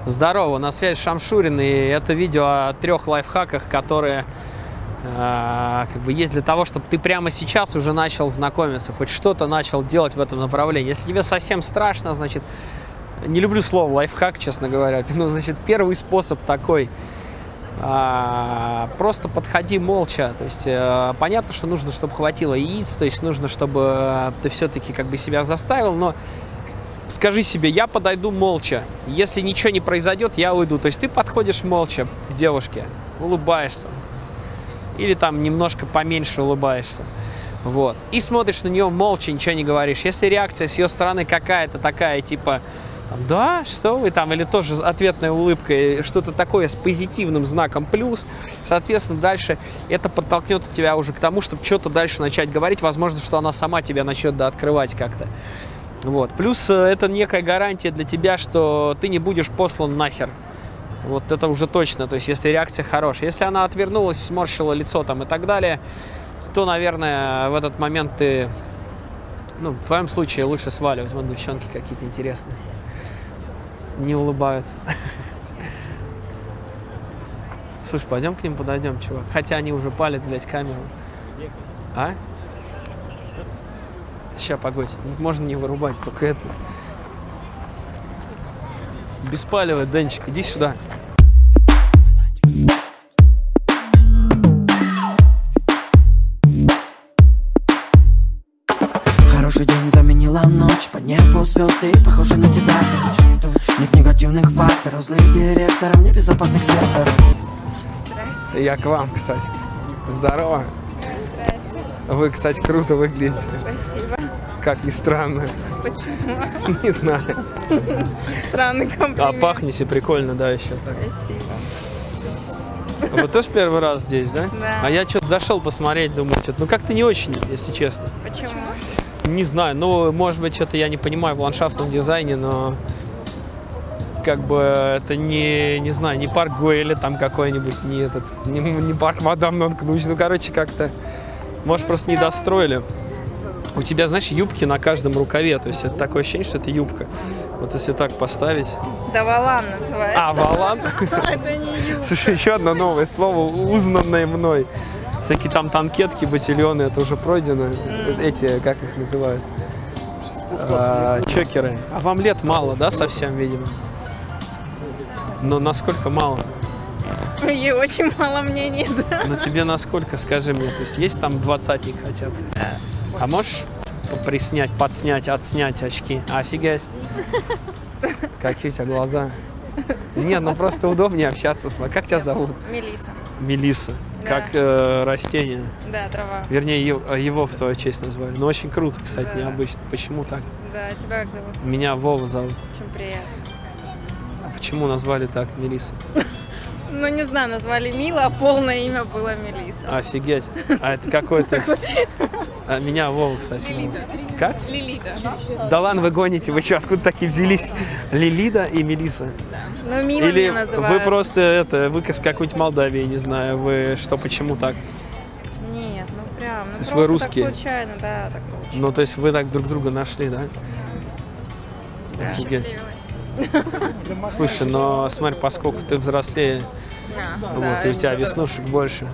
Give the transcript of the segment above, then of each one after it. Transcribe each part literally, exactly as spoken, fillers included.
Здорово, на связи Шамшурин, и это видео о трех лайфхаках, которые э, как бы есть для того, чтобы ты прямо сейчас уже начал знакомиться, хоть что-то начал делать в этом направлении. Если тебе совсем страшно, значит, не люблю слово лайфхак, честно говоря, ну, значит, первый способ такой. А, просто подходи молча, то есть а, понятно, что нужно, чтобы хватило яиц, то есть нужно, чтобы ты все-таки как бы себя заставил, но скажи себе, я подойду молча, если ничего не произойдет, я уйду, то есть ты подходишь молча к девушке, улыбаешься, или там немножко поменьше улыбаешься, вот, и смотришь на нее молча, ничего не говоришь, если реакция с ее стороны какая-то такая, типа... Да, что вы там, или тоже ответная улыбка, что-то такое с позитивным знаком плюс, соответственно, дальше это подтолкнет тебя уже к тому, чтобы что-то дальше начать говорить, возможно, что она сама тебя начнет да, открывать как-то. Вот. Плюс это некая гарантия для тебя, что ты не будешь послан нахер. Вот это уже точно, то есть если реакция хорошая. Если она отвернулась, сморщила лицо там и так далее, то, наверное, в этот момент ты, ну, в твоем случае лучше сваливать. Вон девчонки какие-то интересные. Не улыбаются. Слушай, пойдем к ним подойдем, чувак. Хотя они уже палят, блядь, камеру. А? Ща, погодь. Можно не вырубать, только это. Беспалевый, Денчик, иди сюда. Хороший день заменила ночь, по небу звезды похожи на тебя. Нет негативных факторов, злых директоров, небезопасных секторов. Здрасте. Я к вам, кстати. Здорово. Здрасте. Вы, кстати, круто выглядите. Спасибо. Как ни странно. Почему? Не знаю. Странный комплимент. А пахнете прикольно, да, еще так. Спасибо. Вы тоже первый раз здесь, да? Да. А я что-то зашел посмотреть, думаю, что-то, ну как-то не очень, если честно. Почему? Не знаю, ну, может быть, что-то я не понимаю в ландшафтном дизайне, но как бы это не, не знаю, не парк Güell там какой-нибудь, не этот, не, не парк Мадам Нонкнуч, ну, короче, как-то, может, просто не достроили. У тебя, знаешь, юбки на каждом рукаве, то есть это такое ощущение, что это юбка. Вот если так поставить... Да, валан называется. А, валан? Это не юбка. Слушай, еще одно новое слово, узнанное мной. Всякие там танкетки, ботильоны, это уже пройдено. Mm. Эти, как их называют? А, чокеры. А вам лет мало, да, совсем, видимо? Но насколько мало? Ей очень мало мнений, да. Но тебе насколько, скажи мне, то есть есть там двадцатник хотя бы? Да. А можешь приснять, подснять, отснять очки? Офигеть. Какие у тебя глаза? Нет, ну просто удобнее общаться с вами. Как тебя зовут? Мелисса. Мелисса. Да. Как э, растение. Да, трава. Вернее, его, его в твою честь назвали. Ну, очень круто, кстати, Да. необычно. Почему так? Да, тебя как зовут? Меня Вова зовут. Очень приятно. А почему назвали так Мелисса? Ну, не знаю, назвали Мила, а полное имя было Мелисса. Офигеть. А это какой-то... А меня Вова, кстати. Лилита. Как? Лилита. Да ладно, вы гоните. Вы что, откуда такие взялись? Лилида и Мелисса. Ну, Мила Или меня называют. вы просто, это, вы из какой-нибудь Молдавии, не знаю, вы что, почему так? Нет, ну прям. Ну, То есть вы русские? Так случайно, да, так получилось. Ну, то есть вы так друг друга нашли, да? Да. Офигеть. Слушай, но смотри, поскольку ты взрослее, Да, вот, да, и у тебя веснушек больше.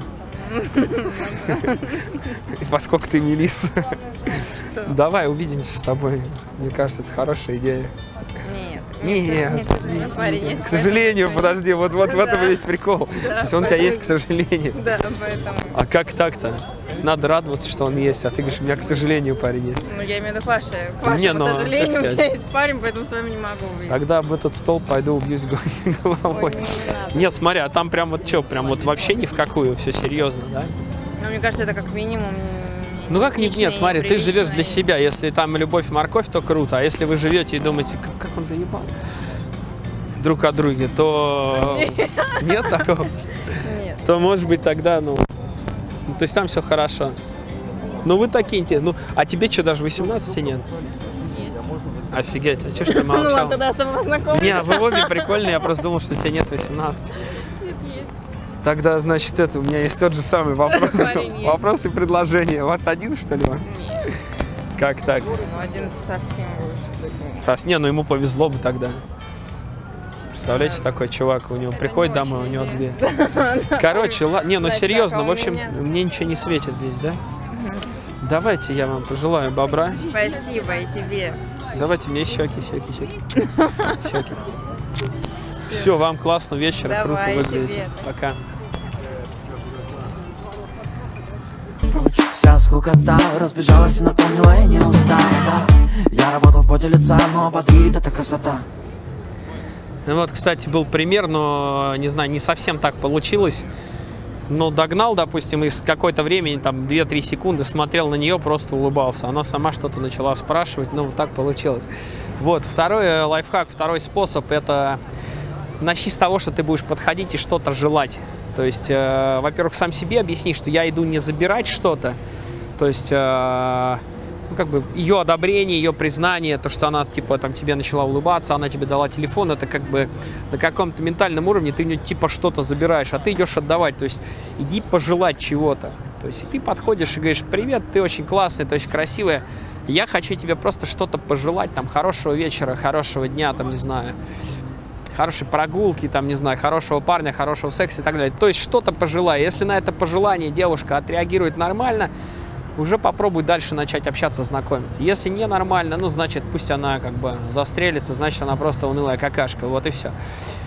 И поскольку ты Мелисса, давай увидимся с тобой. Мне кажется, это хорошая идея. Нет. Нет. К сожалению, парень есть. К сожалению, подожди, вот, вот в этом Да. есть прикол. Да, То есть он у тебя есть, к сожалению. Да, поэтому. А как так-то? Надо радоваться, что он есть, а ты говоришь, у меня, к сожалению, парень есть. Ну, я имею в виду Паша. К Не, вашему ну, сожалению, как у меня сказать. есть парень, поэтому с вами не могу увидеть. Тогда об этот стол пойду убьюсь головой. Ой, не надо. Нет, смотри, а там прям вот что, прям вот вообще ни в какую, все серьезно, да? Но мне кажется, это как минимум. Ну как нет, нет, смотри, ты живешь для и- себя. Если там любовь-морковь, то круто. А если вы живете и думаете, как, как он заебал друг о друге, то нет такого. Нет. То может быть тогда, ну, ну, то есть там все хорошо. Ну вы такие интересные. Ну, а тебе что, даже восемнадцати нет? Есть. Офигеть, а что ж ты Ну ладно, молчал? тогда с тобой познакомимся. Не, вы обе прикольные, я просто думал, что тебе нет восемнадцати. Нет, есть. Тогда, значит, это, у меня есть тот же самый вопрос. Парень есть. Вопрос и предложение. У вас один, что ли? Нет. Как так? Ну, один совсем уже. Так, не, ну ему повезло бы тогда. Представляете, такой чувак, у него приходит домой, у него две. Короче, ла... не, ну серьезно, в общем, мне ничего не светит здесь, да? Давайте я вам пожелаю бобра. Спасибо, и тебе. Давайте мне щеки, щеки, щеки. Щеки. Все, вам классно, вечера, круто выглядите. Пока. Вся скукота разбежалась и напомнила, я не устал, да. Я работал в поте лица, но подвид это красота. Вот, кстати, был пример, но, не знаю, не совсем так получилось. Но догнал, допустим, и с какое-то времени, там, две-три секунды, смотрел на нее, просто улыбался. Она сама что-то начала спрашивать, ну, так получилось. Вот, второй лайфхак, второй способ, это начни с того, что ты будешь подходить и что-то желать. То есть, э, во-первых, сам себе объясни, что я иду не забирать что-то, то есть... Э, ну, как бы ее одобрение, ее признание, то, что она, типа, там, тебе начала улыбаться, она тебе дала телефон, это как бы на каком-то ментальном уровне ты у нее, типа, что-то забираешь, а ты идешь отдавать, то есть иди пожелать чего-то. То есть и ты подходишь и говоришь: привет, ты очень классная, ты очень красивая, я хочу тебе просто что-то пожелать, там, хорошего вечера, хорошего дня, там, не знаю, хорошей прогулки, там, не знаю, хорошего парня, хорошего секса и так далее. То есть что-то пожелай. Если на это пожелание девушка отреагирует нормально, уже попробуй дальше начать общаться, знакомиться. Если не нормально, ну, значит, пусть она как бы застрелится, значит, она просто унылая какашка, вот и все.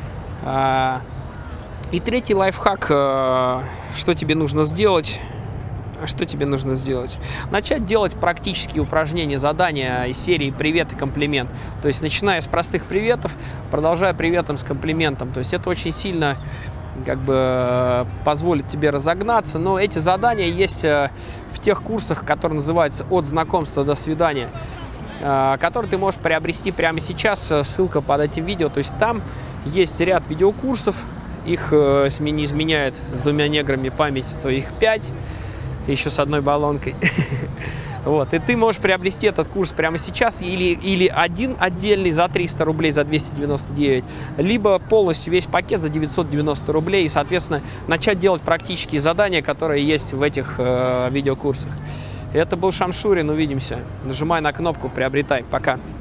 И третий лайфхак, что тебе нужно сделать? Что тебе нужно сделать? Начать делать практические упражнения, задания из серии «Привет» и «Комплимент». То есть, начиная с простых приветов, продолжая приветом с комплиментом. То есть, это очень сильно как бы позволит тебе разогнаться. Но эти задания есть в тех курсах, которые называются «От знакомства до свидания», которые ты можешь приобрести прямо сейчас. Ссылка под этим видео. То есть там есть ряд видеокурсов. Их, если мне не изменяет, с двумя неграми память, то их пять. Еще с одной баллонкой. Вот. И ты можешь приобрести этот курс прямо сейчас, или, или один отдельный за триста рублей, за двести девяносто девять, либо полностью весь пакет за девятьсот девяносто рублей, и, соответственно, начать делать практические задания, которые есть в этих э, видеокурсах. Это был Шамшурин, увидимся. Нажимай на кнопку, приобретай. Пока.